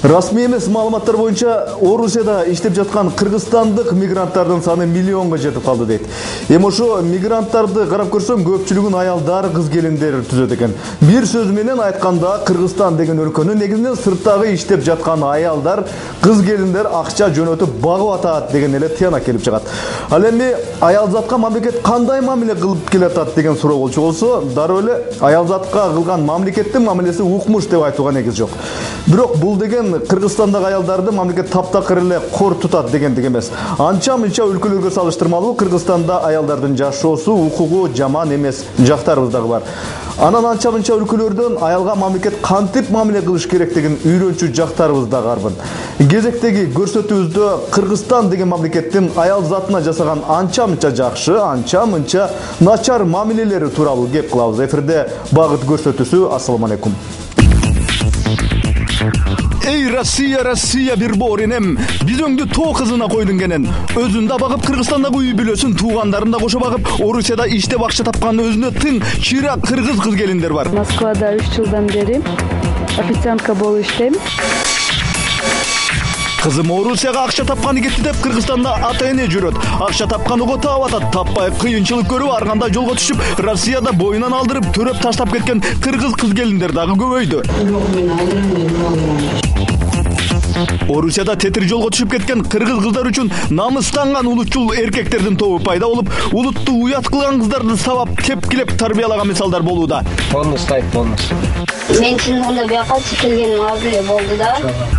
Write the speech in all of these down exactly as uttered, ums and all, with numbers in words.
Расмий эмес маалыматтар боюнча Орусияда иштеп жаткан кыргызстандык мигранттардын саны миллионго жетип калды дейт. Эми ошо мигранттарды карап көрсөм, көпчүлүгүн аялдар, кыз келиндер түзөт экен. Бир сөз менен айтканда, Кыргызстан деген өлкөнү негизинен сырттагы иштеп жаткан аялдар, кыз келиндер акча жөнөтүп багып атат деген эле тыяна келип чыгат. Ал эми аялзатка мамлекет кандай мамиле кылып келатат деген суроо болчу болсо, дароо эле аялзатка кылган мамлекеттин мамилеси укмуш деп айтууга негиз жок. Бирок бул деген Кыргызстандагы аялдарды мамлекет таптакыр эле кор тутат дегендик эмес. Анча-мынча өлкөлөргө салыштырмалуу Кыргызстанда аялдардын жашоосу, укугу жаман эмес жактарыбыз дагы бар. Анан анча-мынча өлкөлөрдөн аялга мамлекет кантип мамиле кылыш керектигин үйрөнчү жактарыбыз да арбын. Кезектеги көрсөтүүбүздө Кыргызстан деген мамлекеттин аял затына жасаган анча-мынча жакшы, анча-мынча начар мамилелери тууралуу кеп кылабыз. Эфирде багыт көрсөтүүсү. Ассаламу алейкум. Эй, Россия, Россия бир боринем, биз өңдү тоо кызына койдун кенен. Өзүн да багып, Кыргызстандагы үй бүлөсүн, туугандарын да кошо багып, Орусияда иштеп акча тапкан өзүнө тың чыйрак кыргыз кыз келиндер бар. Москвада үч жылдан бери официантка болуп иштейм. Кызым Орусияга акча тапканы кетти деп Кыргызстанда ата-эне жүрөт. Акча тапканыга таап атат, таппай кыйынчылык көрүп арганда жолго түшүп, Россияда боюнан алдырып, төрөп таштап кеткен кыргыз кыз келиндер дагы көбөйдү. Орусияда тетир жолго түшүп кеткен кыргыз кыздар үчүн намыстанган улутчул эркектердин тобу пайда болуп, улутту уят кылган кыздарды сабап, тепкилеп тарбиялаган мисалдар болууда. Бонус тайп бонус. Мен чындыгында бияка келгеним аз эле болду да.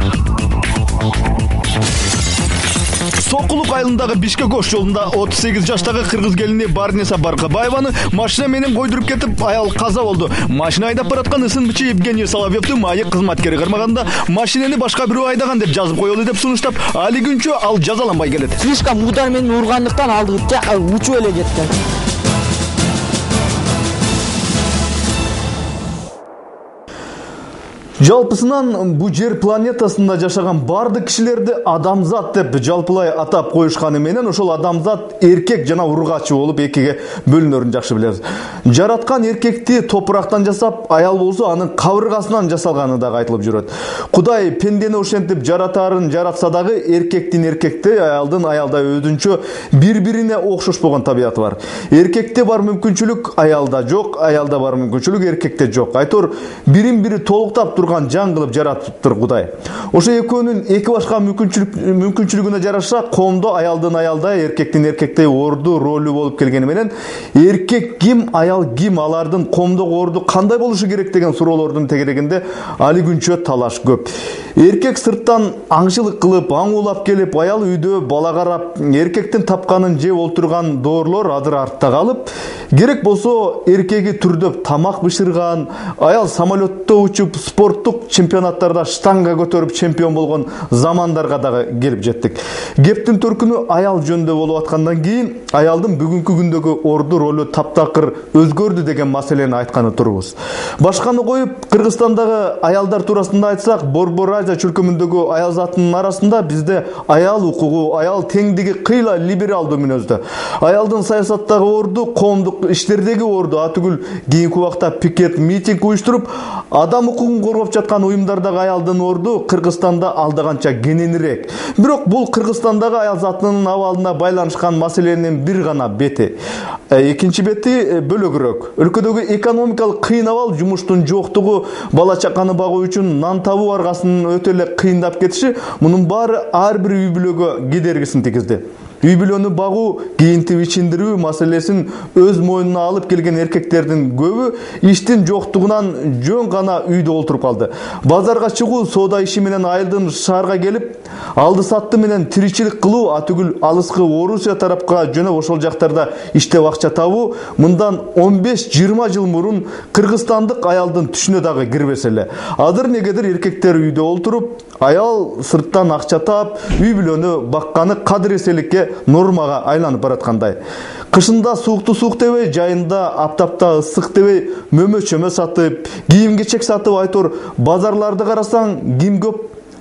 Сокулук айылындагы Бишкек ош жолунда отуз сегиз жаштагы кыргыз келини Барниса Баркыбаеваны машина менен койдуруп кетип, аял каза болду. Машина айдап бараткан ысынбычы Евгений Соловьевдун майы кызматкери кармаганда, машинени башка бирөө айдаган деп жазып коелу деп сунуштап, али күнчө ал жазаланбай келет. Слишком удар менен ургандыктан алды учуп эле кеткен. Жалпысынан бу жер планетасында жашаган бардык кишилерди адамзат деп жалпылай атап коюшканы менен ошол адамзат эркек жана ургачы болуп экиге бөлүнөрүн жакшы билебиз. Жараткан эркекти топурактан жасап, аял болсо анын кабыргасынан жасалганы дагы айтылып жүрөт. Кудай пендени ошентип жаратарын жаратса дагы эркектин эркекте, аялдын аялда өзүнчө бири-бирине окшош болгон табияты бар. Эркекте бар мүмкүнчүлүк аялда жок, аялда бар мүмкүнчүлүк эркекте жок. Айтор бирин-бири толуктап турган жан кылып жаратыптыр Кудай. Ошо экөөнүн эки башка мүмкүнчүлүк мүмкүнчүлүгүнө жараша коомдо аялдын аялда, эркектин эркекте орду ролу болуп келгени менен эркек ким, аял ким, алардын коомдогу орду кандай болушу керек деген суроолордун тегерегинде али күнчө талаш көп. Эркек сырттан аңчылык кылып, аң улап келип, аял үйдө бала карап, эркектин тапканын жеп олтурган доорлор азыр артта калып, керек болсо эркеги түрдөп тамак бышырган, аял самолетто учуп, спорттук чемпионаттарда штанга көтөрүп чемпион болгон замандарга дагы келип жеттик. Кептин төркүнү аял жөнүндө болуп аткандан кийин аялдын бүгүнкү күндөгү орду ролу таптакыр өзгөрдү деген маселени айтканы турбуз. Башканы коюп, Кыргызстандагы аялдар туурасында айтсак, Борбор Азия чөлкөмүндөгү аял затынын арасында бизде аял укугу, аял теңдиги кыйла либералдуу мүнөздө. Аялдын саясаттагы орду, коомдук иштердеги орду атүгүл кийинки убакта пикет, митинг уюштуруп, адам укугун коргоп жаткан уюмдардагы аялдын орду Кыргызстанда алдаганча кененирээк. Бирок бул Кыргызстандагы аял затынын абалына байланышкан маселенин бир гана бети. Экинчи бети бөлөгүрөөк. Өлкөдөгү экономикалык кыйын абал, жумуштун жоктугу, бала чаканы багуу үчүн нан табуу аргасын өтө эле кыйындап кетиши, мунун баары ар бир үй бүлөгө кедергисин тийгизди. Үй бүлөнү багуу, кийинтип ичиндирүү маселесин өз мойнуна алып келген эркектердин көбү иштин жоктугунан жөн гана үйдө олтуруп калды. Базарга чыгуу, соода иши менен айылдын шаарга келип, алды сатты менен тиричилик кылуу, атүгүл алыскы Орусия тарапка жөнөп ошол жактарда иштеп акча табуу мындан он беш жыйырма жыл мурун кыргызстандык аялдын түшүнө дагы кирбес эле. Азыр негедир эркектер үйдө олтуруп, аял сырттан акча таап, үй бүлөнү бакканы кадыр-эселикке нормага айланып бараткандай. Кышында суукту суук дебей, жайында аптапта ысык дебей, мөмө чөмө сатып, кийим кечек сатып, айтор базарларды карасаң, ким көп,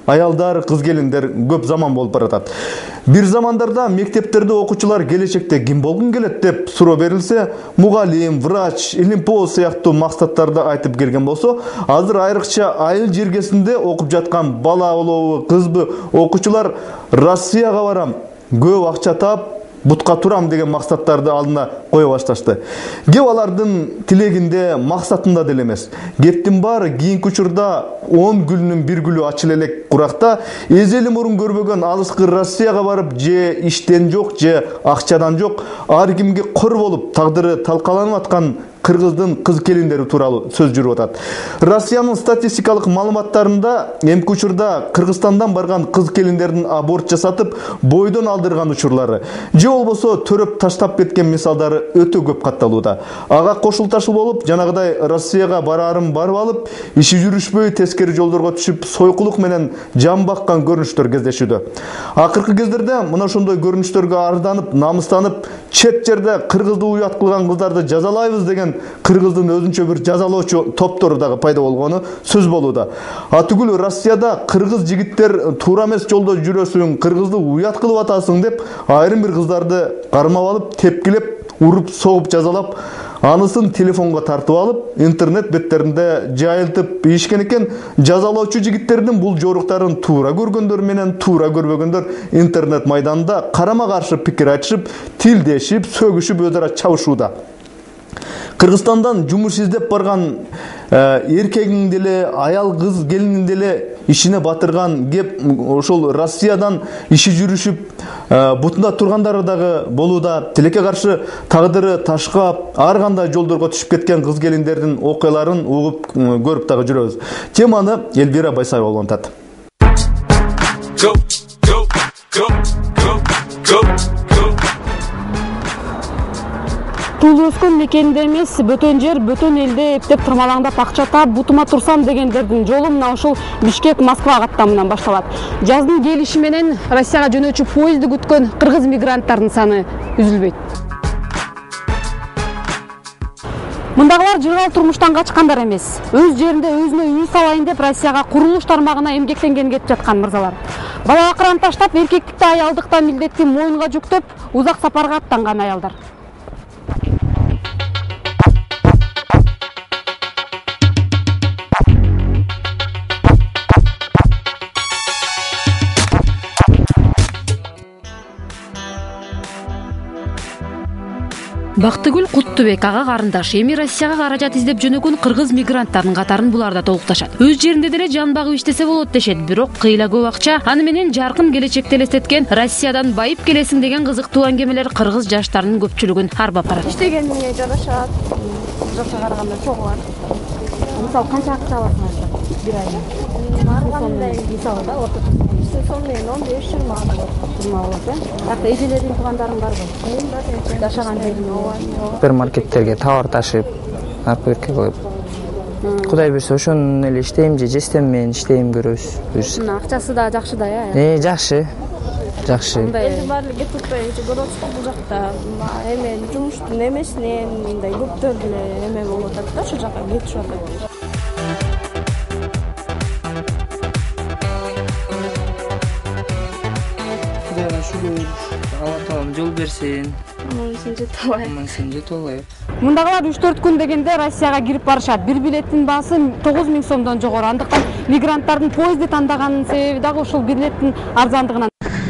аялдар, кыз келиндер көп заман болуп баратат. Бир замандарда мектептерде окуучулар келечекте ким болгун келет деп суроо берилсе, мугалим, врач, илимпоз сыяктуу максаттарды айтып келген болсо, азыр айрыкча айыл жергесинде окуп жаткан бала болобу, кызбы окуучулар Россияга барам, көп акча таап, бутка турам деген максаттарды алдына кое башташты. Кеп алардын тилегинде, максатында деле эмес. Кептин баары кийинки учурда он гүлнүн бир гүлү ачыла элек куракта эзели мурун көрбөгөн алыскы Россияга барып, же иштен жок, же акчадан жок, ар кимге кор болуп, тагдыры талкаланып аткан кыргыздын кыз келиндери тууралуу сөз жүрүп атат. Россиянын статистикалык маалыматтарында эмки учурда Кыргызстандан барган кыз келиндердин аборт жасатып, бойдон алдырган учурлары, же болбосо төрөп таштап кеткен мисалдары өтө көп катталууда. Ага кошулташыл болуп, жанагыдай Россияга барарын барып алып, иши жүрүшпөй тескери жолдорго түшүп, сойкулук менен жан баккан көрүнүштөр кездешүүдө. Акыркы кездерде мына ошондой көрүнүштөргө арданып, намыстанып, чет жерде кыргызды уят кылган кыздарды жазалайбыз деген кыргыздын өзүнчө бир жазалоочу топтору дагы пайда болгону сөз болууда. Атүгүл Россияда кыргыз жигиттер туура эмес жолдо жүрөсүң, кыргызды уят кылып атасың деп айрым бир кыздарды кармап алып, тепкилеп, уруп, согуп жазалап, анысын телефонго тартып алып, интернет беттеринде жайылтып ийишкен экен. Жазалоочу жигиттердин бул жоруктарын туура көргөндөр менен туура көрбөгөндөр интернет майданында карама каршы пикир айтышып, тилдешип, сөгүшүп өзара чабышууда. Кыргызстандан жумуш издеп барган эркегиң деле, аял кыз келинин деле ишине батырган кеп ошол Россиядан иши жүрүшүп, бутунда тургандары дагы болууда. Тилекке каршы тагдыры ташкап, ар кандай жолдорго түшүп кеткен кыз келиндердин окуяларын угуп, көрүп дагы жүрөбүз. Теманы Элвира Байсаева улантат. Туулуп өскөн мекенде эмес, бөтөн жер, бөтөн элде эптеп тырмалаңдап акча таап, бутума турсам дегендердин жолу мына ушул Бишкек Москва каттамынан башталат. Жаздын келиши менен Россияга жөнөөчү поезди күткөн кыргыз мигранттардын саны үзүлбөйт. Мындагылар жыргал турмуштан качкандар эмес. Өз жеринде өзүнө үй салайын деп Россияга курулуш тармагына эмгектенген кетип жаткан мырзалар. Бала акыран таштап, эркектикти, аялдыкта милдетти моюнга жүктөп, узак сапарга аттанган аялдар. Бактыгүл Куттубек ага карындаш, эми Россияга каражат издеп жөнөгөн кыргыз мигранттардын катарын булар да толукташат. Өз жеринде деле жан багып иштесе болот дешет, бирок кыйла көп акча, аны менен жаркын келечекти элестеткен Россиядан байып келесиң деген кызыктуу аңгемелер кыргыз жаштарынын көпчүлүгүн арбап барат. Иштегениңе жарашат, жакка караганда чогуу бар. Мисалы канча акча аласың бир айда? Баргандай Мисалы да орточо сон менен он беш жыйырма болот, э? Акта эжелериң, туугандарың барбы? Жашаган жериң? Супермаркеттерге товар ташып, арпырке коюп. Кудай берсе ошону эле иштейм же жестем менен иштейм көрөбүз. Мына акчасы да жакшы да, э? Э, жакшы. Жакшы. Эми баары кетип атпайбы, көрөсүз бул жакта. Эме жумуштун эмесинен мындай көптөр деле эме болуп атат да, ошол жака кетишип атат. Алла таалам жол берсин. Аман-эсен жетип алайык. Аман-эсен жетип алайык. Мындагылар үч төрт күн дегенде Россияга кирип барышат. Бир билеттин баасы тогуз миң сомдон жогору. Андыктан мигранттардын поездди тандаганын себеби дагы ушул билеттин арзандыгынан.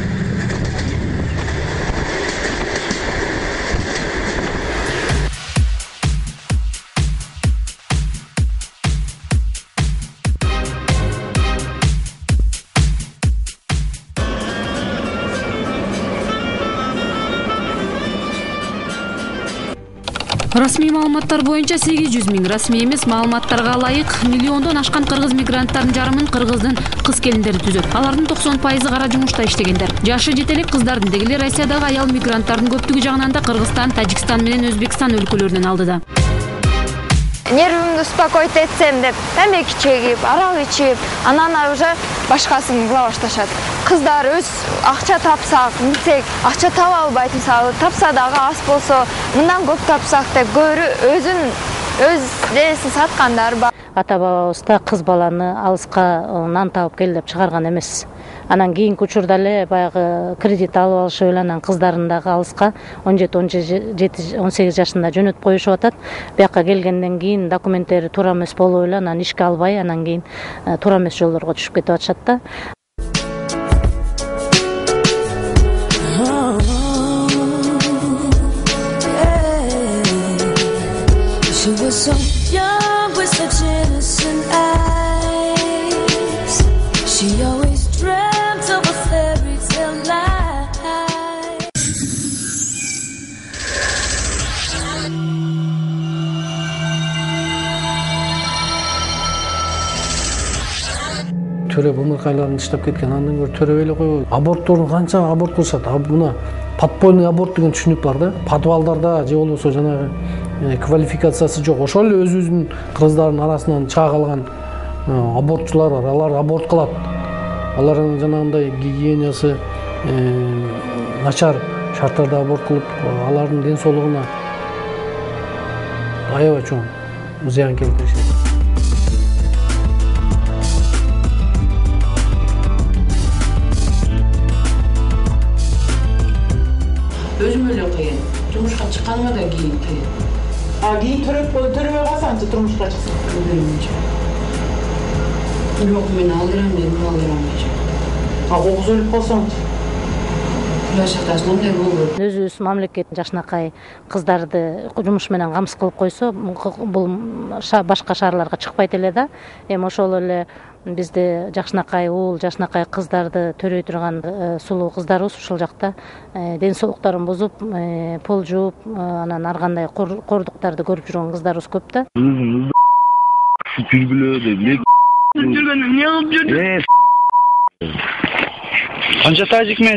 Расмий маалыматтар боюнча сегиз жүз миң, расмий эмес маалыматтарга ылайык миллиондон ашкан кыргыз мигранттардын жарымын кыргыздын кыз келиндери түзөт. Алардын токсон пайызы кара жумушта иштегендер. Жашы жете элек кыздардын дегеле Россиядагы аял мигранттардын көптүгү жагынан да Кыргызстан, Тажикстан менен Өзбекстан өлкөлөрүнөн алдыда. Нервимди успокоить этсем деп темеки чегип, арак ичип, анан уже башкасын кыла башташат. Кыздар өз акча тапсак, билсек, акча таба албайт, мисалы, тапса дагы аз болсо, мындан көп тапсак деп көрү өзүн өз нересин саткандар бар. ата бабабыз да кыз баланы алыска нан табып кел деп чыгарган эмес. Анан кийинки учурда эле баягы кредит алып алышып эле анан кыздарын дагы алыска он жети он сегиз жашында жөнөтүп коюшуп атат. Бияка келгенден кийин документтери туура эмес болуп эле анан ишке албай анан кийин туура эмес жолдорго түшүп кетип атышат да. She was so young with such innocent eyes. She always dreamt of a fairy tale life. Төрө бумыркайларын иштеп кеткен, андан көрө төрөп эле койбойт. Абортторун канча аборт кылышат. Мына подпольный аборт деген түшүнүк бар да. Подвалдарда же болбосо жанагы квалификациясы жок. Ошол эле өзүбүздүн кыздардын арасынан чыга калган абортчулар бар. Алар аборт кылат. Алардын жанагындай гигиенасы начар шарттарда аборт кылып, алардын ден соолугуна аябай чоң зыян келтиришет. Өзүм эле кыйын. Турмушка чыкканыма да кийин кыйын. А кийин төрөп төрөбөй калсаңчы турмушка чыксаң. Жок, мен алдырам дедим, алдырамчы. А огуз өлүп калсаңчы. Өзүбүз мамлекет жакшынакай кыздарды жумуш менен камсыз кылып койсо, бул башка шаарларга чыкпайт эле да. Эми ошол эле бизде жакшынакай уул, жакшынакай кыздарды төрөй турган сулуу кыздарыбыз ушул жакта ден соолуктарын бузуп, пол жууп, анан ар кандай кордуктарды көрүп жүргөн кыздарыбыз көп да. Жүргүлө деп элек. Жүргөнү эмне кылып жүрдү? Канча тажик мен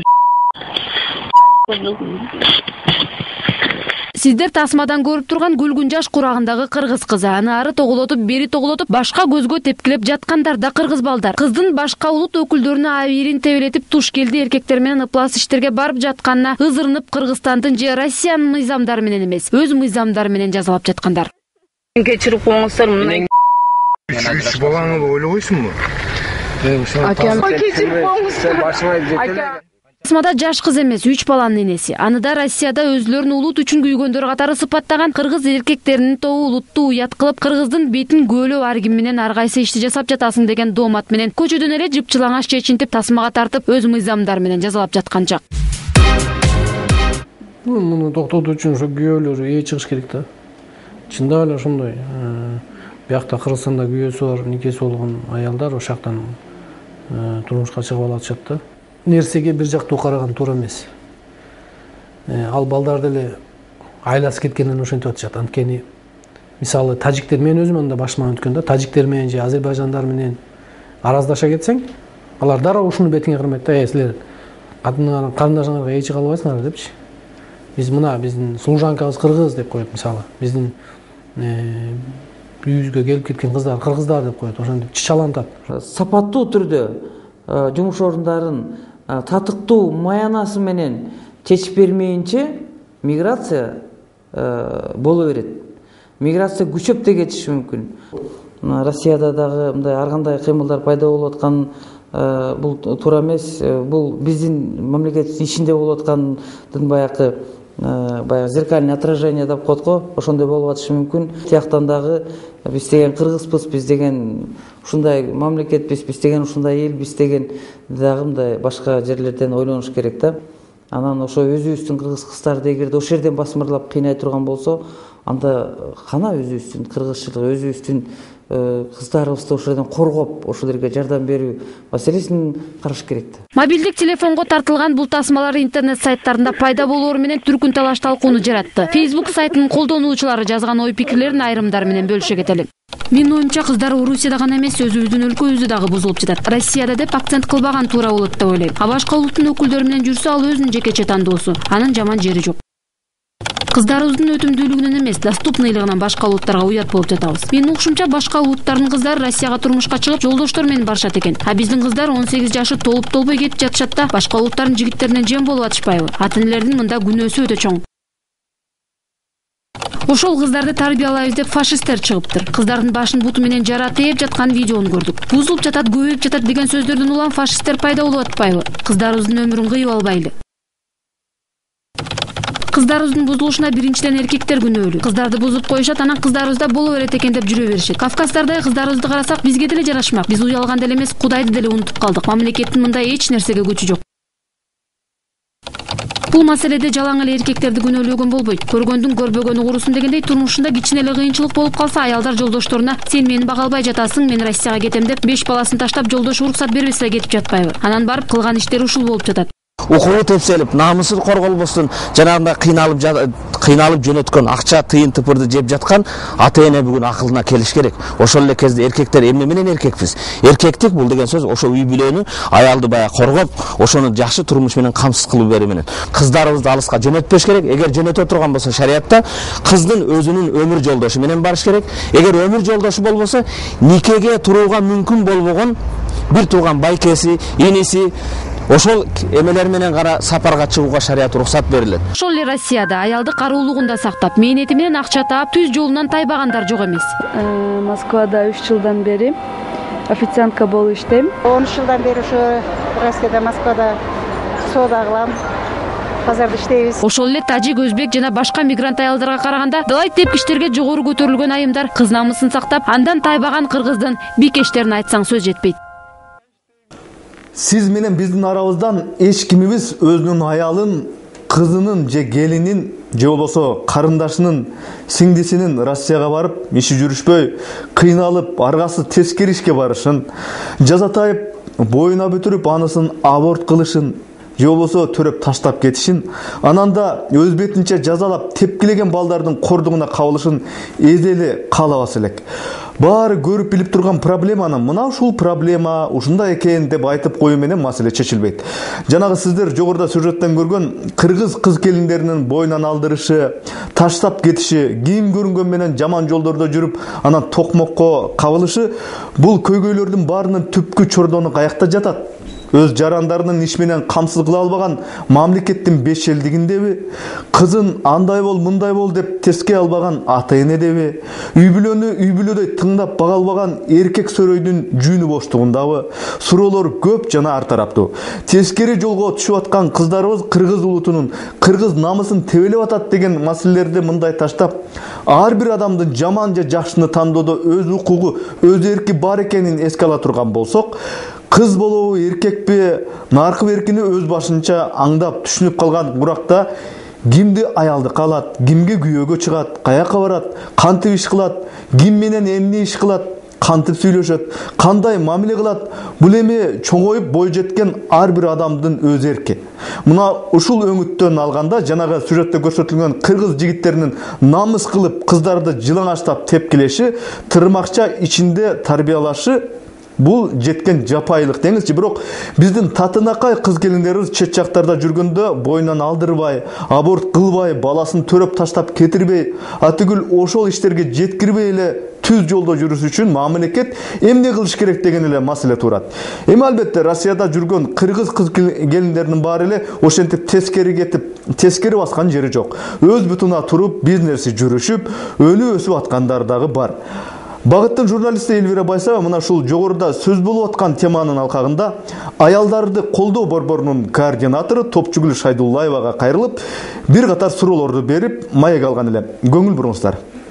Сиздер тасмадан көрүп турган күлгүн жаш курагындагы кыргыз кызы. Аны ары тоголотуп, бери тоголотуп, башка көзгө тепкилеп жаткандар да кыргыз балдар. Кыздын башка улут өкүлдөрүнө абийирин тебелетип, туш келди эркектер менен ыплас иштерге барып жатканына ызырынып, Кыргызстандын же Россиянын мыйзамдары менен эмес, өз мыйзамдары менен жазалап жаткандар. Кечирип коюңуздар мына. Үч балаңды ойлобойсуңбу? Акам кечирип коюңуз. Тасмада жаш кыз эмес, үч баланын энеси. Аны да Россияда өзлөрүн улут үчүн күйгөндөр катары сыпаттаган кыргыз эркектеринин тобу улутту уят кылып, кыргыздын бетин көөлөп, ар ким менен ар кайсы ишти жасап жатасың деген доомат менен көчөдөн эле жыпчылаңаш чечинтип, тасмага тартып, өз мыйзамдары менен жазалап жаткан жак. Муну токтотуу үчүн ошо күйөөлөр ээ чыгыш керек да. Чындап эле ошондой. Биякта Кыргызстанда күйөөсү бар, никеси болгон аялдар ошол жактан турмушка чыгып алышат да. Нерсеге бир жактуу караган туура эмес. Ал балдар деле айласы кеткенден ошентип атышат. Анткени мисалы тажиктер мен өзүм анда башыман өткөн да, тажиктер менен же азербайжандар менен араздаша кетсең, алар дароо ушуну бетиңе кырмайт да, э силер карындашыңарга эч чыга албайсыңар депчи. Биз мына биздин служанкабыз кыргыз деп коет мисалы. Биздин үйүбүзгө келип кеткен кыздар кыргыздар деп коет, ошентип чычалантат. Сапаттуу түрдө жумуш орундарын татыктуу маянасы менен чечип бермейинче миграция боло берет. Миграция күчөп да кетиши мүмкүн. Россияда дагы мындай ар кандай кыймылдар пайда болуп аткан бул туура эмес. Бул биздин мамлекеттин ичинде болуп аткандын баягы баягы зеркальное отражение деп коет го, ошондой болуп атышы мүмкүн. Тияктан дагы биз деген кыргызбыз, биз деген ушундай мамлекетпиз, биз деген ушундай элбиз деген дагы мындай башка жерлерден ойлонуш керек да. Анан ошо өзүбүздүн кыргыз кыздарды эгерде ошол жерден басмырлап кыйнай турган болсо, анда кана өзүбүздүн кыргызчылык, өзүбүздүн кыздарыбызды ошол жерден коргоп, ошолорго жардам берүү маселесин караш керек да. Мобилдик телефонго тартылган бул тасмалар интернет сайттарында пайда болоору менен түркүн талаш талкууну жаратты. Facebook сайтынын колдонуучулары жазган ой пикирлерин айрымдары менен бөлүшө кетели. Менин оюмча кыздар Орусияда гана эмес, өзүбүздүн өлкөбүздө дагы бузулуп жатат. Россияда деп акцент кылбаган туура болот деп ойлойм. А башка улуттун өкүлдөрү менен жүрсө, ал өзүнүн жекече тандоосу. Анын жаман жери жок. Кыздарыбыздын өтүмдүүлүгүнөн эмес, доступныйлыгынан башка улуттарга уят болуп жатабыз. Менин укшумча башка улуттардын кыздары Россияга турмушка чыгып, жолдоштор менен барышат экен. А биздин кыздар он сегиз жашы толуп толбой кетип жатышат да, башка улуттардын жигиттеринен жем болуп атышпайбы? Ата энелердин мында күнөөсү өтө чоң. Ошол кыздарды тарбиялайбыз деп фашисттер чыгыптыр. Кыздардын башын буту менен жара тээп жаткан видеону көрдүк. Бузулуп жатат, көбөйүп жатат деген сөздөрдөн улам фашисттер пайда болуп атпайбы? Кыздарыбыздын өмүрүн кыйып албайлы. Кыздарыбыздын бузулушуна биринчиден эркектер күнөөлүү. Кыздарды бузуп коюшат, анан кыздарыбызда боло берет экен деп жүрө беришет. Кавказдардай кыздарыбызды карасак, бизге деле жарашмак. Биз уялган деле эмес, Кудайды деле унутуп калдык. Мамлекеттин мындай эч нерсеге күчү жок. Бул маселеде жалаң эле эркектерди күнөөлөгөн болбойт. Көргөндүн көрбөгөнү курусун дегендей, турмушунда кичине эле кыйынчылык болуп калса, аялдар жолдошторуна "Сен мени бага албай жатасың, мен Россияга кетем" деп беш баласын таштап, жолдошу уруксат бербесе эле кетип жатпайбы? Анан барып кылган иштери ушул болуп жатат. Укугу тепселип, намысы корголбостон, жанагындай кыйналып кыйналып жөнөткөн акча тыйын тыпырды жеп жаткан ата эне бүгүн акылына келиш керек. Ошол эле кезде эркектер эмне менен эркекпиз? Эркектик бул деген сөз ошо үй бүлөнү, аялды бая коргоп, ошону жакшы турмуш менен камсыз кылып берүү менен. Кыздарыбызды алыска жөнөтпөш керек. Эгер жөнөтө турган болсо шариятта кыздын өзүнүн өмүр жолдошу менен барыш керек. Эгер өмүр жолдошу болбосо, никеге турууга мүмкүн болбогон бир тууган байкеси, иниси ошол эмелер менен гана сапарга чыгууга шарият уруксат берилет. Ошол эле Россияда аялды каруулугунда сактап, мээнети менен акча таап, түз жолунан тайбагандар жок эмес. Москвада үч жылдан бери официантка болуп иштейм. он үч жылдан бери ошо Россияда, Москвада соода кылам. Базарда иштейбиз. Ошол эле тажик, өзбек жана башка мигрант аялдарга караганда далай тепкичтерге жогору көтөрүлгөн айымдар кыз намысын сактап, андан тайбаган кыргыздын бикештерин айтсаң сөз жетпейт. Сиз менен биздин арабыздан эч кимибиз өзүнүн аялын, кызынын же келинин же болбосо карындашынын, сиңдисинин Россияга барып, иши жүрүшпөй, кыйналып, аргасы тескери ишке барышын, жазатайып, боюна бүтүрүп, анысын аборт кылышын, же болбосо төрөп таштап кетишин, анан да өз бетинче жазалап, тепкилеген балдардын кордугуна кабылышын эзели каалабас элек. Баары көрүп билип турган проблеманы мына ушул проблема ушундай экен деп айтып коюу менен маселе чечилбейт. Жанагы сиздер жогоруда сюжеттен көргөн кыргыз кыз келиндеринин боюнан алдырышы, таштап кетиши, кийим көрүнгөн менен жаман жолдордо жүрүп, анан токмокко кабылышы, бул көйгөйлөрдүн баарынын түпкү чордону каякта жатат? Өз жарандарынын иш менен камсыз кыла албаган мамлекеттин бешелдигиндеби? Кызын андай бол, мындай бол деп теске албаган ата энедеби? Үй бүлөнү үй бүлөдөй тыңдап бага албаган эркек сөрөйдүн жүүнү боштугундабы? Суроолор көп жана ар тараптуу. Тескери жолго түшүп аткан кыздарыбыз кыргыз улутунун, кыргыз намысын тебелеп атат деген маселелерди мындай таштап, ар бир адамдын жаман же жакшыны тандоодо өз укугу, өз эрки бар экенин эске ала турган болсок, кыз болобу, эркекпи, наркы беркини өз башынча аңдап түшүнүп калган уракта кимди аялды каалат, кимге күйөөгө чыгат, каяка барат, кантип иш кылат, ким менен эмне иш кылат, кантип сүйлөшөт, кандай мамиле кылат, бул эми чоңоюп бой жеткен ар бир адамдын өз эрки. Мына ушул өңүттөн алганда жанагы сюжетте көрсөтүлгөн кыргыз жигиттеринин намыс кылып кыздарды жылаңачтап тепкилеши, тырмакча ичинде тарбиялашы бул жеткен жапайылык деңизчи. Бирок биздин татынакай кыз келиндерибиз чет жактарда жүргөндө боюнан алдырбай, аборт кылбай, баласын төрөп таштап кетирбей, атүгүл ошол иштерге жеткирбей эле түз жолдо жүрүш үчүн мамлекет эмне кылыш керек деген эле маселе турат. Эми албетте Россияда жүргөн кыргыз кыз келиндеринин баары эле ошентип тескери кетип, тескери баскан жери жок. Өз бутуна туруп, бизнеси жүрүшүп, өнүп өсүп аткандар дагы бар. Багыттын журналисти Эльвира Байсаева мына ушул жогоруда сөз болуп аткан теманын алкагында аялдарды колдоо борборунун координатору Топчугүл Шайдуллаевага кайрылып, бир катар суроолорду берип, маек алган эле. Көңүл буруңуздар.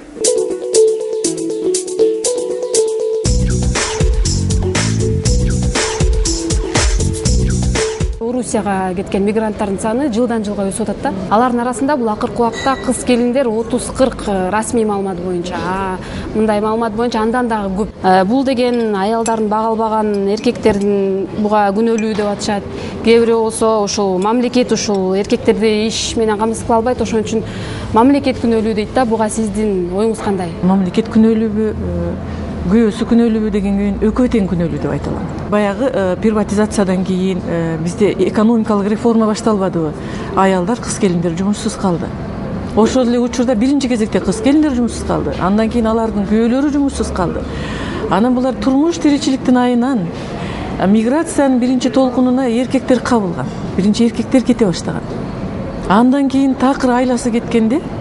Русияга кеткен мигранттардын саны жылдан жылга өсүп атат да. Алардын арасында бул акыркы убакта кыз келиндер отуз кырк расмий маалымат боюнча, мындай маалымат боюнча андан дагы көп. Бул деген аялдарын бага албаган эркектердин буга күнөөлүү деп атышат. Кээ бирөө болсо ушул мамлекет ушул эркектерди иш менен камсыз кыла албайт, ошон үчүн мамлекет күнөөлүү дейт да. Буга сиздин оюңуз кандай? Мамлекет күнөөлүүбү, күйөөсү күнөөлүүбү деген күйүн экөө тең күнөөлүү деп айта алам. Баягы приватизациядан кийин бизде экономикалык реформа башталбадыбы? Аялдар, кыз келиндер жумушсуз калды. Ошол эле учурда биринчи кезекте кыз келиндер жумушсуз калды. Андан кийин алардын күйөөлөрү жумушсуз калды. Анан булар турмуш тиричиликтин айынан миграциянын биринчи толкунуна эркектер кабылган. Биринчи эркектер кете баштаган. Андан кийин такыр айласы кеткенде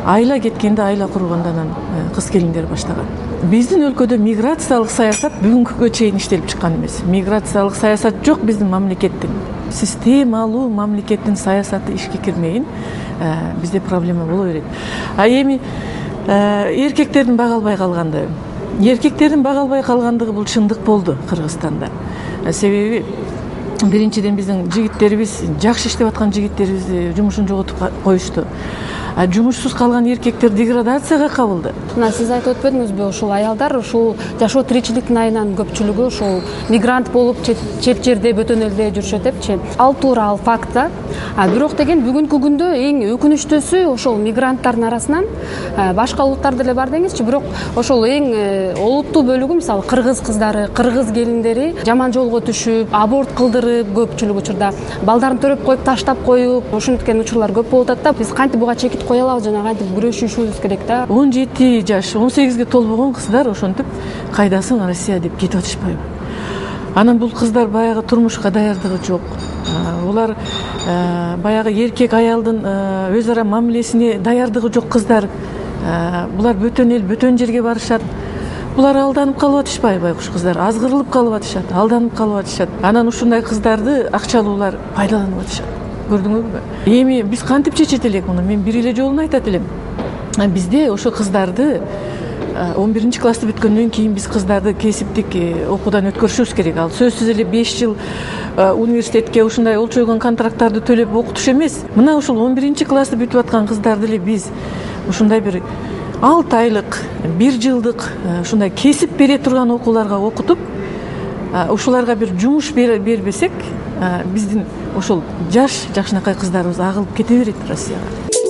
айла кеткенде айла курганда анан кыз келиндер баштаган. Биздин өлкөдө миграциялык саясат бүгүнкүгө чейин иштелип чыккан эмес. Миграциялык саясат жок биздин мамлекеттин. Системалуу мамлекеттин саясаты ишке кирмейин бизде проблема боло берет. А эми эркектердин бага албай калгандыгы. Эркектердин бага албай калгандыгы бул чындык болду Кыргызстанда. Себеби биринчиден биздин жигиттерибиз, жакшы иштеп аткан жигиттерибизди жумушун жоготуп коюшту. Жумушсуз калган эркектер деградацияга кабылды. Мына сиз айтып өтпөдүңүзбү, ушул аялдар ушул жашоо тиричиликтин айынан көпчүлүгү ушул мигрант болуп чет жерде бөтөн элде жүрүшөт депчи. Ал туура, ал факт да. А бирок деген бүгүнкү күндө эң өкүнүчтүүсү ошол мигранттардын арасынан башка улуттар деле бар деңизчи, бирок ошол эң олуттуу бөлүгү мисалы кыргыз кыздары, кыргыз келиндери жаман жолго түшүп, аборт кылдырып, көпчүлүк учурда балдарын төрөп коюп таштап коюп, ушинткен учурлар көп болуп атат да. Биз кантип буга чекит кое алабыз, жана кантип күрөшүшүбүз керек да. он жети жаш, он сегизге толбогон кыздар ошентип кайдасың Россия деп кетип атышпайбы. Анан бул кыздар баягы турмушка даярдыгы жок. Улар баягы эркек аялдын өз ара мамилесине даярдыгы жок кыздар. Булар бөтөн эл, бөтөн жерге барышат. Булар алданып калып атышпайбы, байкуш кыздар? Азгырылып калып атышат, алданып калып атышат. Анан ушундай кыздарды акчалуулар пайдаланып атышат. Көрдүңүзбү? Эми биз кантип чечет элек муну? Мен бир эле жолун айтат элем. Бизде ошо кыздарды он биринчи классты бүткөндөн кийин биз кыздарды кесиптик окуудан өткөрүшүбүз керек. Ал сөзсүз эле беш жыл университетке ушундай олчойгон контракттарды төлөп окутуш эмес. Мына ушул он биринчи классты бүтүп аткан кыздарды эле биз ушундай бир алты айлык, бир жылдык ушундай кесип бере турган окууларга окутуп, ушуларга бир жумуш бербесек, биздин ошол жаш жакшынакай кыздарыбыз агылып кете берет Россияга.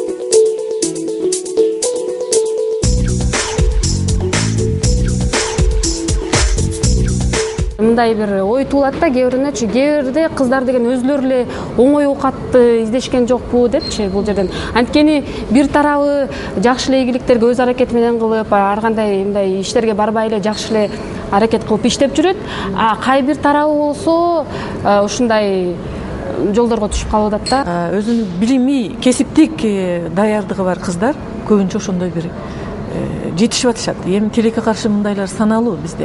Мындай бир ой туулат да кээ биринечи, кээ бирде кыздар деген өзүлөрү эле оңой оокатты издешкен жокпу депчи бул жерден. Анткени бир тарабы жакшы эле ийгиликтерге өз аракети менен кылып, ар кандай мындай иштерге барбай эле жакшы эле аракет кылып иштеп жүрөт. А кай бир тарабы болсо ушундай жолдорго түшүп калып атат да. Өзүнүн билими, кесиптик даярдыгы бар кыздар көбүнчө ошондой бир жетишип атышат. Эми тилекке каршы мындайлар саналуу бизде.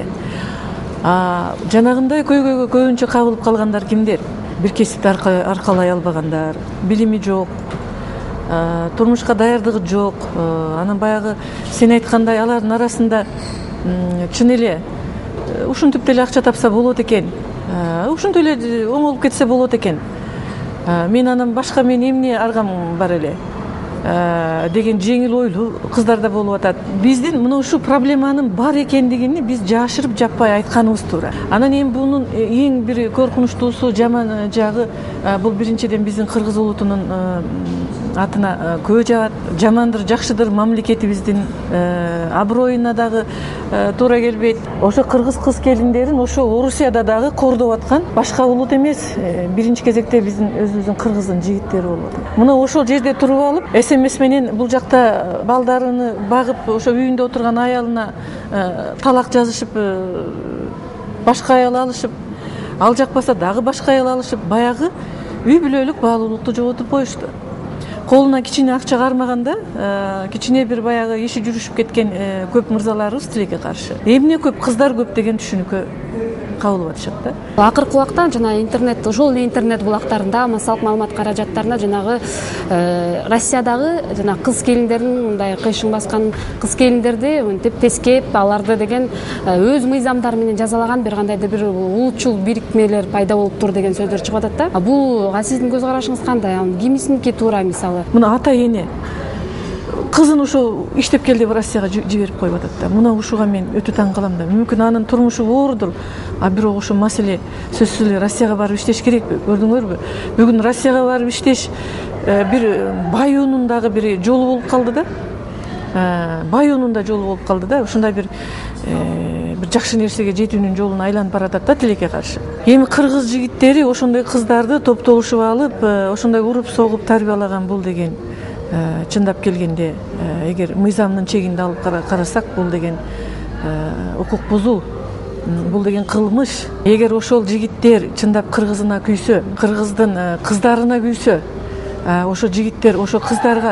Жанагындай көйгөйгө көбүнчө кабылып калгандар кимдер? Бир кесипти аркалай албагандар, билими жок, турмушка даярдыгы жок. Анан баягы сен айткандай алардын арасында чын эле ушинтип деле акча тапса болот экен, ушинтип эле оңолуп кетсе болот экен. Мен анан башка мен эмне аргам бар эле деген жеңил ойлуу кыздар да болуп атат. Биздин мына ушул проблеманын бар экендигин биз жашырып жаппай айтканыбыз туура. Анан эми бунун эң бир коркунучтуусу, жаман жагы бул биринчиден биздин кыргыз улутунун атына көө жаат, жамандыр, жакшыдыр мамлекетибиздин аброюна дагы туура келбейт. Ошо кыргыз кыз келиндерин ошо Орусияда дагы кордоп аткан башка улут эмес, биринчи кезекте биздин өзүбүздүн кыргыздын жигиттери болуп атат. Мына ошол жерде туруп алып, эс эм эс менен бул жакта балдарыны багып, ошо үйүндө отурган аялына талак жазышып, башка аял алышып, ал жакпаса дагы башка аял алышып, баягы үй бүлөлүк баалуулукту жоготуп коюшту. Колуна кичине акча кармаганда, кичине бир баягы иши жүрүшүп кеткен көп мырзаларыбыз тилекке каршы. Эмне көп кыздар көп деген түшүнүккө кабылып атышат да. Акыркы убакта жана интернет, ошол эле интернет булактарында, массалык маалымат каражаттарында жанагы Россиядагы жана кыз келиндердин мындай кыйшын баскан кыз келиндерди мынтип тескеп, аларды деген өз мыйзамдары менен жазалаган бир кандайдыр бир улутчул бирикмелер пайда болуптур деген сөздөр чыгып атат да. Бул сиздин көз карашыңыз кандай? Кимисиники туура мисалы? Мына ата эне кызын ошо иштеп кел деп Россияга жиберип коюп атат да. Мына ушуга мен өтө таң калам да. Мүмкүн анын турмушу оордур, а бирок ошо маселе сөзсүз эле Россияга барып иштеш керек. Көрдүңөрбү? Бүгүн Россияга барып иштеш бир баюунун дагы бир жолу болуп калды да. Баюунун да жолу болуп калды да. Ушундай бир бир жакшы нерсеге жетүүнүн жолун айланып баратат да тилекке каршы. Эми кыргыз жигиттери ошондой кыздарды топтолушуп алып, ошондой уруп согуп тарбиялаган бул деген чындап келгенде, эгер мыйзамдын чегинде алып карасак, бул деген укук бузуу, бул деген кылмыш. Эгер ошол жигиттер чындап кыргызына күйсө, кыргыздын кыздарына күйсө, ошо жигиттер ошо кыздарга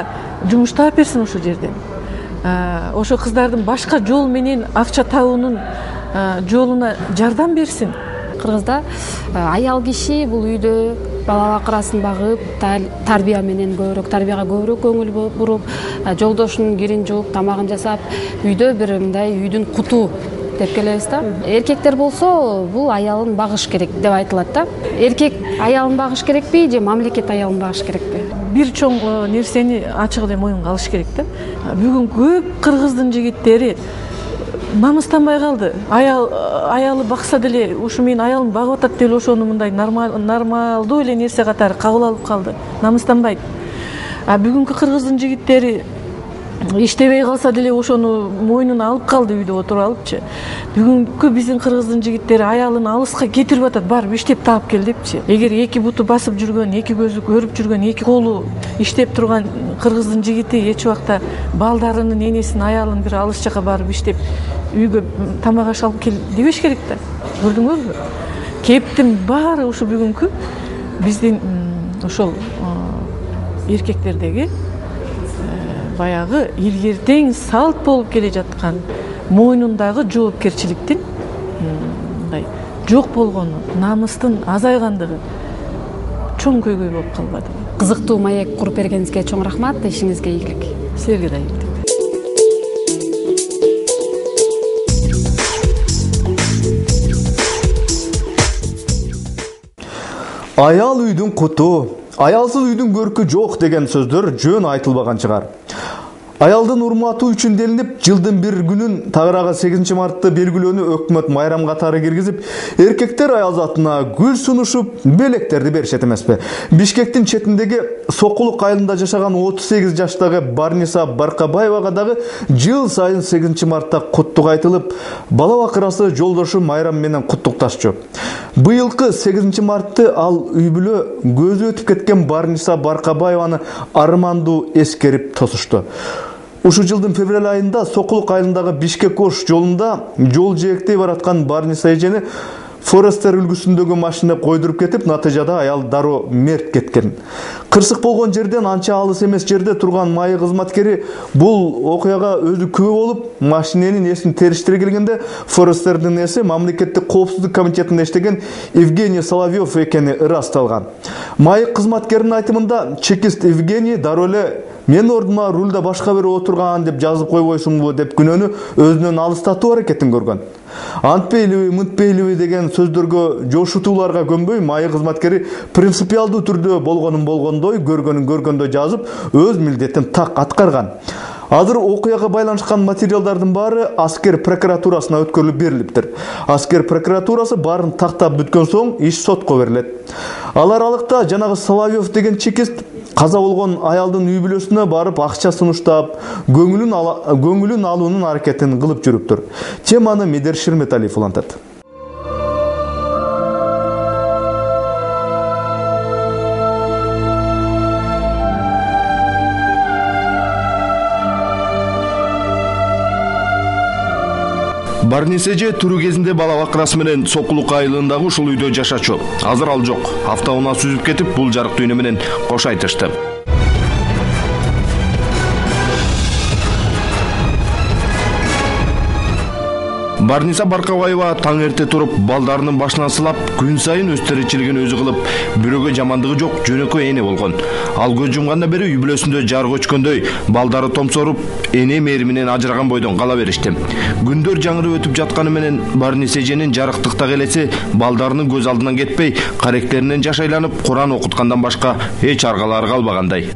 жумуш таап берсин ошол жерден. Ошо кыздардын башка жол менен акча табуунун жолуна жардам берсин. Кыргызда аял киши бул үйдө бала бакырасын багып, тарбия менен көбүрөөк, тарбияга көбүрөөк көңүл буруп, жолдошунун кирин жууп, тамагын жасап, үйдө бир мындай үйдүн куту деп келебиз да. Эркектер болсо, бул аялын багыш керек деп айтылат да. Эркек аялын багыш керекпи же мамлекет аялын багыш керекпи? Бир чоң нерсени ачык эле моюнга алыш керек да. Бүгүн көп кыргыздын жигиттери намыстанбай калды. Аял аялы бакса деле, ушу менин аялым багып атат деле ошону мындай нормалдуу эле нерсе катары кабыл алып калды. Намыстанбайт. А бүгүнкү кыргыздын жигиттери иштебей калса деле ошону мойнуна алып калды, үйдө отуруп алыпчы. Бүгүнкү биздин кыргыздын жигиттери аялын алыска кетирип атат, барып иштеп таап кел депчи. Эгер эки буту басып жүргөн, эки көзү көрүп жүргөн, эки колу иштеп турган кыргыздын жигити эч убакта балдарынын энесин, аялын бир алыс жака барып иштеп үйгө тамак аш алып кел дебеш керек да. Көрдүңөрбү? Кептин баары ушу бүгүнкү биздин ошол эркектердеги баягы илгертең салт болуп келе жаткан мойнундагы жоопкерчиликтин мындай жок болгону, намыстын азайгандыгы чоң көйгөй болуп калбадыбы. Кызыктуу маек куруп бергениңизге чоң рахмат, ишиңизге ийгилик. Силерге да ийгилик. Аял үйдүн куту, аялсыз үйдүн көркү жок деген сөздөр жөн айтылбаган чыгар. Аялдын урматы үчүн делинип, жылдын бир күнүн тагырага сегизинчи мартты белгилөөнү өкмөт майрам катары киргизип, эркектер аял затына гүл сунушуп, белектерди беришет эмеспи. Бишкектин четиндеги Сокулук айылында жашаган отуз сегиз жаштагы Барниса Баркабаевага дагы жыл сайын сегизинчи мартта куттук айтылып, бала бакырасы жолдошу майрам менен куттукташчу. Быйылкы сегизинчи мартты ал үй бүлө көзү өтүп кеткен Барниса Баркабаеваны армандуу эскерип тосушту. Ушу жылдын февраль айында Сокулук айылындагы Бишкек-Ош жолунда жол жээктей бараткан Барниса эжени Форестер үлгүсүндөгү машина койдуруп кетип, натыйжада аял дароо мерт кеткен. Кырсык болгон жерден анча алыс эмес жерде турган майы кызматкери бул окуяга өзү күбө болуп, машиненин эсин териштире келгенде Форестердин эси мамлекеттик коопсуздук комитетинде иштеген Евгений Соловьев экени ырасталган. Майы кызматкеринин айтымында чекист Евгений дароо эле мен ордума рульда башка бири отурган деп жазып койбойсуңбу деп күнөөнү өзүнөн алыстатуу аракетин көргөн. Антпейлиби, мынтпейлиби деген сөздөргө жошутууларга көнбөй, майы кызматкери принципиалдуу түрдө болгонун болгондой, көргөнүн көргөндөй жазып, өз милдетин так аткарган. Азыр окуяга байланышкан материалдардын баары аскер прокуратурасына өткөрүлүп берилиптир. Аскер прокуратурасы баарын тактап бүткөн соң иш сотко берилет. Ал аралыкта жанагы Соловьев деген чекист каза болгон аялдын үй бүлөсүнө барып акча сунуштап, көңүлүн көңүлүн алуунун аракетин кылып жүрүптүр. Теманы Медер Ширметалиев улантат. Барниса эже туру кезинде бала бакырасы менен Сокулук айылындагы ушул үйдө жашачу. Азыр ал жок. Автоунаа сүзүп кетип, бул жарык дүйнө менен кош айтышты. Барниса Баркабаева таң эрте туруп, балдарынын башынан сылап, күн сайын өз тиричилигин өзү кылып, бирөөгө жамандыгы жок жөнөкөй эне болгон. Ал көз жумгандан бери үй бүлөсүндө жар көчкөндөй, балдары томсоруп, эне мээриминен ажыраган бойдон кала беришти. Күндөр жаңырып өтүп жатканы менен Барниса эженин жарыктыктагы элеси балдарынын көз алдынан кетпей, каректеринен жашайланып, Куран окуткандан башка эч аргалары калбагандай.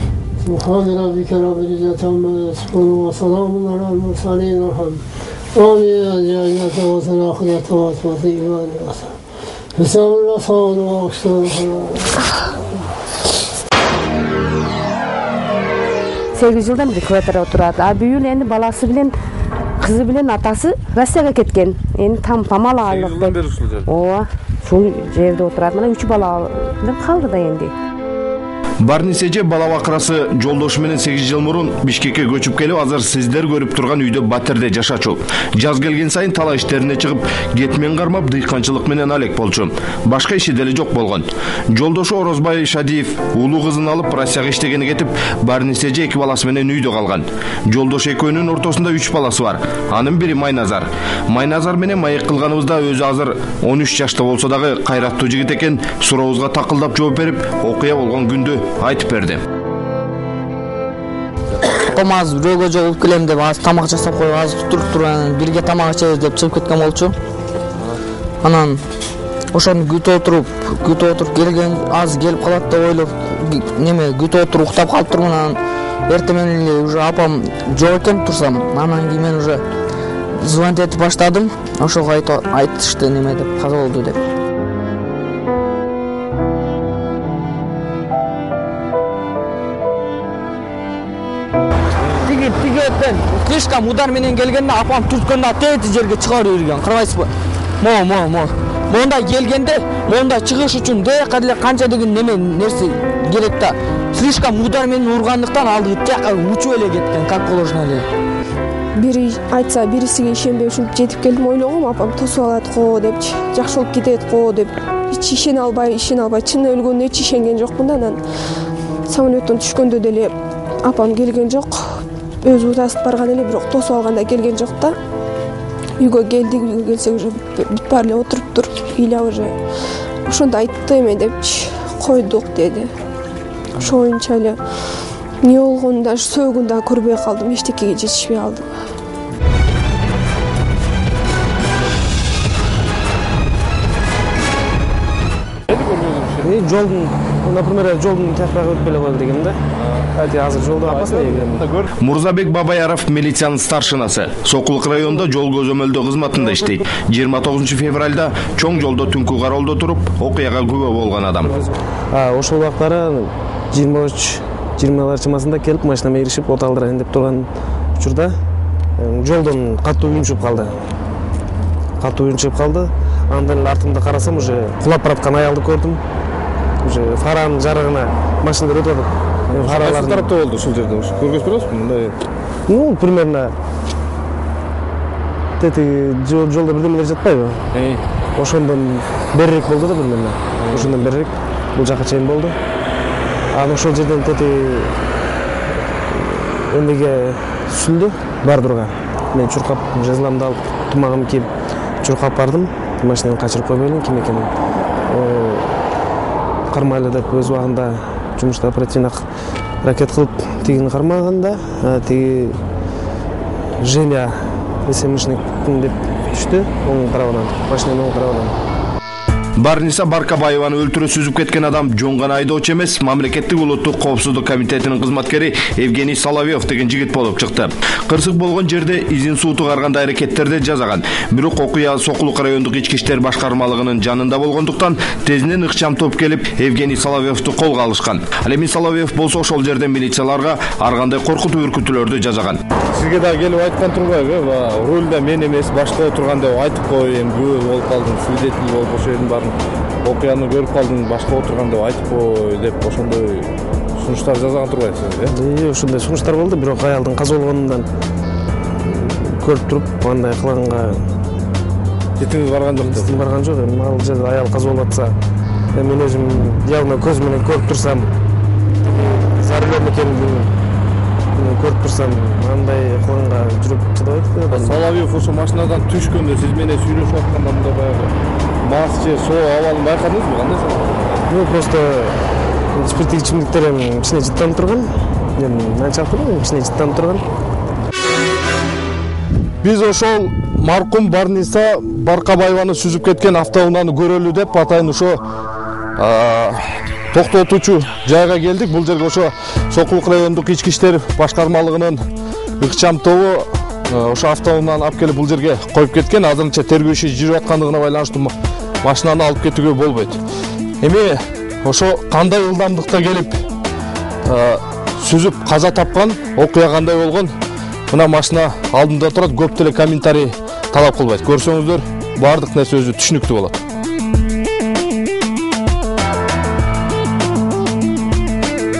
сегиз жылдан бери квартирада турат. А бүйүл энди баласы менен кызы менен атасы Россияга кеткен. Эми там памалаалык деп. Ооба, ушул жерде отурат. Мына үч бала калды да энди. Барнис эже бала бакырасы жолдошу менен сегиз жыл мурун Бишкекке көчүп келип, азыр сиздер көрүп турган үйдө батирде жашачу. Жаз келген сайын тала иштерине чыгып, кетмен кармап, дыйканчылык менен алек болчу. Башка иши деле жок болгон. Жолдошу Орозбай Шадиев улуу кызын алып Россияга иштегени кетип, Барнис эже эки баласы менен үйдө калган. Жолдош экөөнүн ортосунда үч баласы бар. Анын бири Майназар. Майназар менен маек кылганыбызда өзү азыр он үч жашта болсо дагы кайраттуу жигит экен. Сурообузга такылдап жооп берип, окуя болгон күндү айтып берди. Ком азыр бирөөгө жолуп келем деп азыр тамак жасап коюп, азыр туруп туруп бирге тамак ичебиз деп чыгып кеткен болчу. Анан ошону күтүп отуруп, күтүп отуруп келген, азыр келип калат деп ойлоп, неме күтүп отуруп уктап калып турмун. Анан эртең менен эле уже апам жок экен турсам, анан кийин мен уже звонить этип баштадым. Ошого айтышты неме деп, каза болду деп. Слишком удар менен келгенде апам түрткөндө тети жерге чыгарып жүргөн. Карабайсызбы? Мо, мо, мо. Монда келгенде, монда чыгыш үчүн дээка деле канча деген неме нерсе керек да. Слишком удар менен ургандыктан алдыгы тияка учуп эле кеткен, как положено эле. Бири айтса, бирисиге ишенбей ушинтип жетип келдим, ойлогом, апам тосуп алат го депчи, жакшы болуп кетет го деп. Эч ишене албай, ишене албай, чын өлгөнүнө эч ишенген жокмун да. Анан самолеттон түшкөндө деле апам келген жок. Өзү утасып барган эле, бирок тосуп алганда келген жок да. Үйгө келдик, үйгө келсек уже бүт баары эле отуруптур. Иля уже ошондо айтты эме депчи, койдук деди. Ошо боюнча эле эмне болгонун да, сөөгүн да көрбөй калдым, эчтекеге жетишпей калдым. Жолдун, например, жолдун тияктагы өтпөй эле коелу дегем да. Азыр жолдо апасына эгем. Мурзабек Бабаяров милициянын старшинасы. Сокулук районунда жол көзөмөлдөө кызматында иштейт. жыйырма тогузунчу февралда чоң жолдо түнкү кароолдо туруп, окуяга күбө болгон адам. Ошол убактары жыйырма үч жыйырмалар чамасында келип машинама киришип от алдырайын деп турган учурда жолдон катуу үйүнчүп калды. Катуу үйүнчүп калды. Андан эле артымда карасам, уже кулап бараткан аялды көрдүм. Уже фаранын жарыгына машиналар өтүп атат. Кайсы тарапта болду ушул жерде? Көргөзүп бересизби мындай? Ну, примерно тети жолдо бирдемелер жатпайбы? Ошондон берирээк болду да примерно. Ошондон берирээк бул жака чейин болду. Анан ошол жерден тети эмеге сүлдү бардырга. Мен чуркап жазыламды алып, тумагымды кийип чуркап бардым. Машинаны качырып койбойлу ким экенин. Кармайлы деп өз убагында жумушта оперативный ракет кылып тигини кармаганда, тиги Женя СМшник деп түштү, оң карабынан, машинанын оң карабынан. Барниса Баркабаеваны өлтүрө сүзүп кеткен адам жоңган айдоочу эмес, мамлекеттик улуттук коопсуздук комитетинин кызматкери Евгений Соловьев деген жигит болуп чыкты. Кырсык болгон жерде изин сууту карганда аракеттерди жасаган. Бирок окуя Сокулук райондук ички иштер башкармалыгынын жанында болгондуктан тезинен ыкчам топ келип Евгений Соловьевду колго алышкан. Ал эми Соловьев болсо ошол жерде милицияларга ар кандай коркутуу үркүтүүлөрдү жасаган. Сизге да келип айткан турбайбы? Рулда мен эмес, башка отурган деп айтып кой, эми күбө болуп калдым, свидетель болуп ошол жердин баарын окуяны көрүп калдым, башка отурган деп айтып кой деп ошондой сунуштар жасаган турбайсызбы? Э, ошондой сунуштар болду, бирок аялдын каза болгонунан көрүп туруп, андай кылганга жетиңиз барган жок. Жетиң барган жок. Эми ал жерде аял каза болуп атса, мен өзүм диагноз көз менен көрүп турсам, зарылым экенин көрүп турсам, андай кылганга жүрөк чыдабайт. Соловьев ошо машинадан түшкөндө сиз менен сүйлөшүп атканда мында баягы мас же соо абалын байкадыңызбы? Кандай сабак? Ну, просто спирттик ичимдиктер эми ичине жыттанып турган. Эми анчалык эле ичине жыттанып турган. Биз ошол маркум Барниса Баркабаеваны сүзүп кеткен автоунааны көрөлү деп атайын ошо токтотуучу жайга келдик. Бул жерге ошо Сокулук райондук ички иштер башкармалыгынын ыкчам тобу ошо автоунааны алып келип бул жерге коюп кеткен. Азырынча тергөө иши жүрүп аткандыгына байланыштуу машинаны алып кетүүгө болбойт. Эми ошо кандай ылдамдыкта келип сүзүп каза тапкан, окуя кандай болгон, мына машина алдында турат, көп деле комментарий талап кылбайт. Көрсөңүздөр, баардык нерсе өзү түшүнүктүү болот.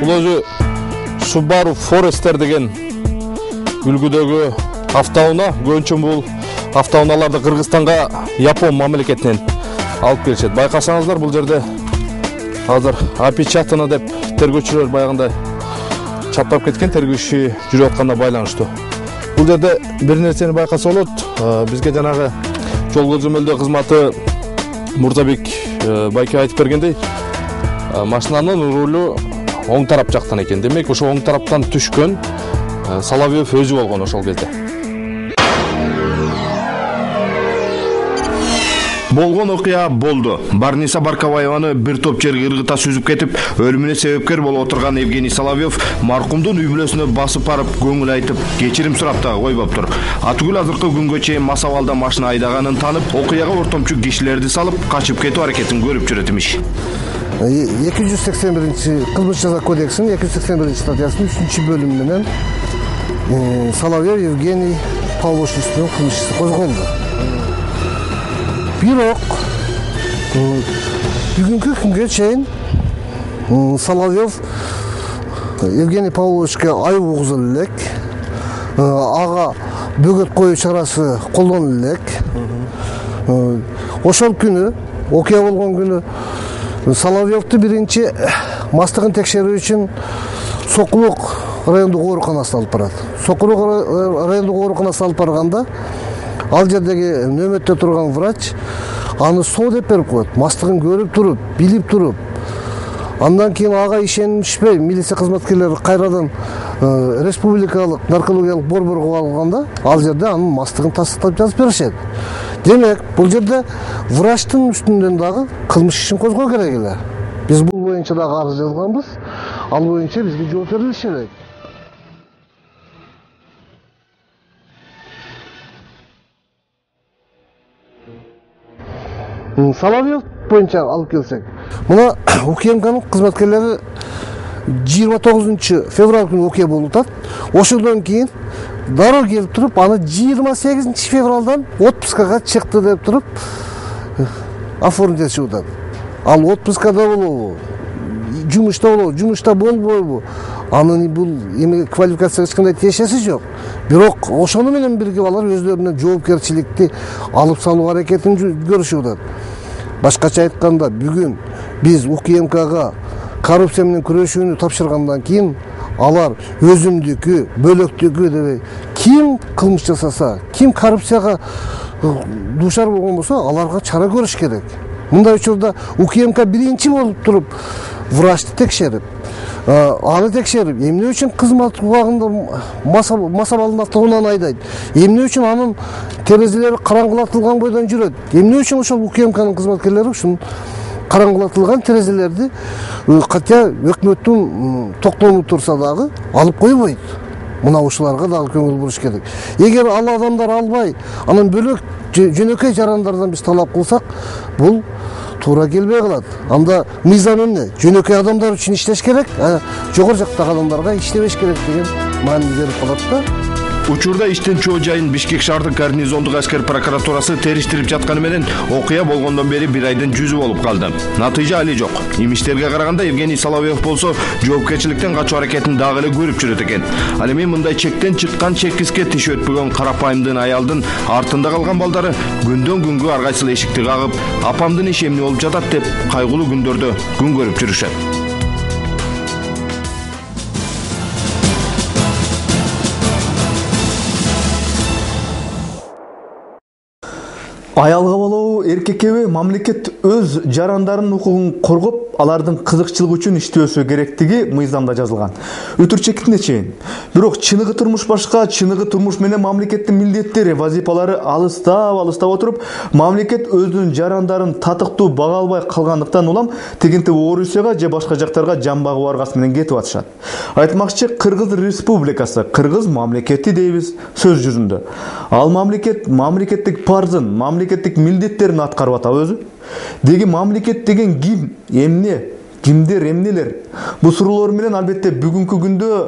Бул өзү Subaru Forester деген үлгүдөгү автоунаа. Көбүнчө бул автоунааларды Кыргызстанга Япон мамлекетинен алып келишет. Байкасаңыздар, бул жерде азыр опечатано деп тергөөчүлөр баягындай чаттап кеткен, тергөө иши жүрүп атканына байланыштуу. Бул жерде бир нерсени байкаса болот. Бизге жанагы жол көзөмөлдөө кызматы Мурзабек байке айтып бергендей, машинанын рулу оң тарап жактан экен. Демек, ошо оң тараптан түшкөн Соловьев өзү болгон ошол кезде. Болгон окуя болду. Барниса Баркабаеваны бир топ жер кыргыта сүзүп кетип, өлүмүнө себепкер болуп отурган Евгений Соловьев маркумдун үй бүлөсүнө басып барып, көңүл айтып, кечирим сурап да койбоптур. Атүгүл азыркы күнгө чейин мас абалда машина айдаганын танып, окуяга ортомчу кишилерди салып, качып кетүү аракетин көрүп жүрөт имиш. эки жүз сексен биринчи кылмыш жаза кодексинин эки жүз сексен биринчи статьясынын үчүнчү бөлүмү менен Соловьев Евгений Павлович үстүнөн кылмыш иши козголду. Бирок бүгүнкү күнгө чейин Соловьев Евгений Павловичке айып угузуп элек, ага бөгөт коюу чарасы колдонуп элек. Ошол күнү, окуя болгон күнү Соловьевду биринчи мастыгын текшерүү үчүн Сокулук райондук ооруканасына алып барат. Сокулук райондук ооруканасына алып барганда, ал жердеги нөмөттө турган врач аны соо деп берип коет. Мастыгын көрүп туруп, билип туруп. Андан кийин ага ишенишпей, милиция кызматкерлери кайрадан республикалык наркологиялык борборго алганда, ал жерде анын мастыгын тастыктап жазып беришет. Демек, бул жерде врачтын үстүнөн дагы кылмыш ишин козгоо керек эле. Биз бул боюнча дагы арыз жазганбыз. Ал боюнча бизге жооп берилиши керек. Соловьев боюнча алып келсек, мына УКМКнын кызматкерлери жыйырма тогузунчу февраль күнү окуя болуп атат. Ошондон кийин дароо келип туруп, аны жыйырма сегизинчи февралдан отпускага чыкты деп туруп оформить этишип атат. Ал отпускада болобу, жумушта болобу, жумушта болбойбу, анын бул эме квалификацияга эч кандай тиешеси жок. Бирок ошону менен бирге алар өздөрүнө жоопкерчиликти алып салуу аракетин көрүшүп атат. Башкача айтканда, бүгүн биз УКМКга коррупция менен күрөшүүнү тапшыргандан кийин алар өзүмдүкү, бөлөктүкү деп ким кылмыш жасаса, ким коррупцияга дуушар болгон болсо, аларга чара көрүш керек. Мындай учурда УКМК биринчи болуп туруп врачты текшерип, аны текшерип, эмне үчүн кызмат убагында мас абалында автоунааны айдайт, эмне үчүн анын терезелери караңгылатылган бойдон жүрөт, эмне үчүн ошол УКМКнын кызматкерлери ушун караңгылатылган терезелерди, катя өкмөттүн токтому турса дагы алып койбойт. Мына ушуларга дагы көңүл буруш керек. Эгер ал адамдар албай, анан бөлөк жөнөкөй жарандардан биз талап кылсак, бул туура келбей калат. Анда мыйзам эмне? Жөнөкөй адамдар үчүн иштеш керек, жогору жактагы адамдарга иштебеш керек деген маани берип калат да. Учурда иштин чоо жайын Бишкек шаардык гарнизондук аскер прокуратурасы териштирип жатканы менен окуя болгондон бери бир айдын жүзү болуп калды. Натыйжа али жок. Имиштерге караганда Евгений Соловьев болсо жоопкерчиликтен качуу аракетин дагы эле көрүп жүрөт экен. Ал эми мындай чектен чыккан чекиске тиш өтпөгөн карапайымдын аялдын артында калган балдары күндөн күнгө ар кайсыл эшикти кагып, апамдын иши эмне болуп жатат деп кайгылуу күндөрдө күн көрүп жүрүшөт. Аялга болобу, эркеккеби мамлекет өз жарандарынын укугун коргоп, алардын кызыкчылыгы үчүн иштөөсү керектиги мыйзамда жазылган. Өтүрчектине чейин. Бирок чыныгы турмуш башка, чыныгы турмуш менен мамлекеттин милдеттери, вазифалары алыстап, алыстап отуруп, мамлекет өзүнүн жарандарын татыктуу бага албай калгандыктан улам тегинтип Орусияга же башка жактарга жан багуу аргасы менен кетип атышат. Айтмакчы, Кыргыз Республикасы, Кыргыз мамлекети дейбиз сөз жүзүндө. Ал мамлекет мамлекеттик парзын, мамлекеттик милдеттерин аткарып атабы өзү? Деги мамлекет деген ким, эмне, кимдер, эмнелер? Бул суроолор менен албетте бүгүнкү күндө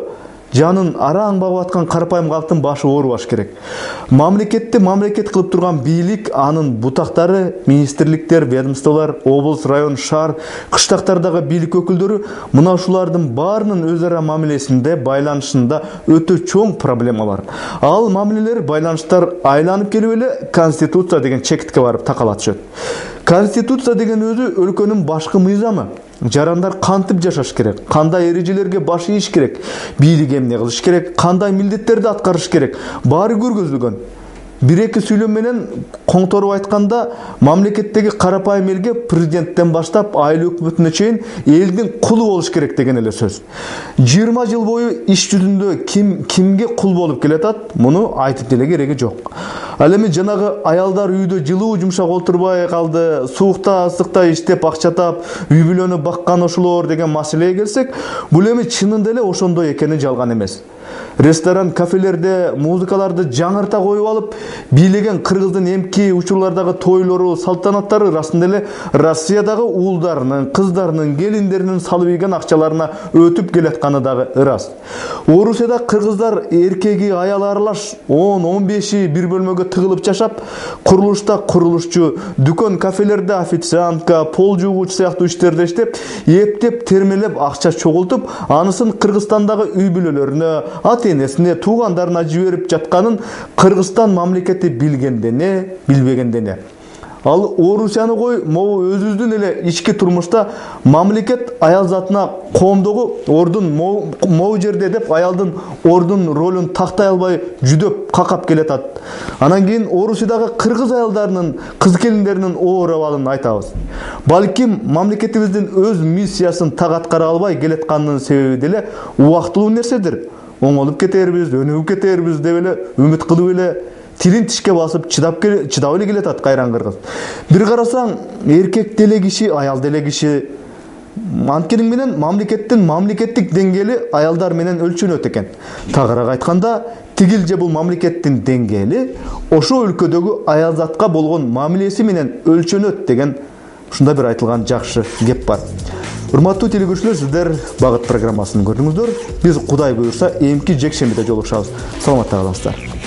жанын араң багып аткан карапайым калктын башы оорубаш керек. Мамлекетти мамлекет кылып турган бийлик, анын бутактары, министрликтер, ведомстволор, облус, район, шаар, кыштактардагы бийлик өкүлдөрү мына ушулардын баарынын өз ара мамилесинде, байланышында өтө чоң проблема бар. Ал мамилелер, байланыштар айланып келип эле конституция деген чекитке барып такала түшөт. Конституция деген өзү өлкөнүн башкы мыйзамы. Жарандар кантип жашаш керек, кандай эрежелерге баш ийиш керек, бийлик эмне кылыш керек, кандай милдеттерди аткарыш керек, баары көргөзүлгөн. Бир-эки сүйлөм менен коңторуп айтканда, мамлекеттеги карапайым элге президенттен баштап айыл өкмөтүнө чейин элдин кулу болуш керек деген эле сөз. жыйырма жыл бою иш жүзүндө ким кимге кул болуп келатат, муну айтып деле кереги жок. Ал эми жанагы аялдар үйдө жылуу жумшак отурбай калды, суукта, ысыкта иштеп акча таап, үй бүлөнү баккан ошолор деген маселеге келсек, бул эми чынында эле ошондой экени жалган эмес. Ресторан, кафелерде музыкаларды жаңырта коюп алып, бийлеген кыргыздын эмки учурлардагы тойлору, салтанаттары расында эле Россиядагы уулдарынын, кыздарынын, келиндеринин салып ийген акчаларына өтүп келатканы дагы ырас. Орусияда кыргыздар эркеги, аялы аралаш он он беши бир бөлмөгө тыгылып жашап, курулушта курулушчу, дүкөн, кафелерде официантка, пол жуугуч сыяктуу иштерде иштеп, эптеп, термелеп акча чогултуп, анысын Кыргызстандагы үй бүлөлөрүнө, ата-энесине, туугандарына жиберип жатканын Кыргызстан мамлекети билгенде не, билбегенде не. Ал Орусияны кой, могу өзүбүздүн эле ички турмушта мамлекет аял затына коомдогу ордун могу жерде деп аялдын ордун ролун тактай албай жүдөп какап келатат. Анан кийин Орусиядагы кыргыз аялдарынын, кыз келиндеринин оор абалын айтабыз. Балким мамлекетибиздин өз миссиясын так аткара албай келатканынын себеби деле убактылуу нерседир. Оңолуп кетербиз, өнүгүп кетербиз деп эле үмүт кылып эле тилин тишке басып чыдап чыдап эле келатат кайран кыргыз. Бир карасаң, эркек деле киши, аял деле киши. Анткени менен мамлекеттин мамлекеттик деңгээли аялдар менен өлчөнөт экен. Тагыраак айтканда, тигил же бул мамлекеттин деңгээли ошо өлкөдөгү аял затка болгон мамилеси менен өлчөнөт деген ушундай бир айтылган жакшы кеп бар. Урматтуу телекөрүүчүлөр, сиздер Багыт программасын көрдүңүздөр. Биз Кудай буйрса эмки жекшембиде жолугушабыз. Саламатта калыңыздар.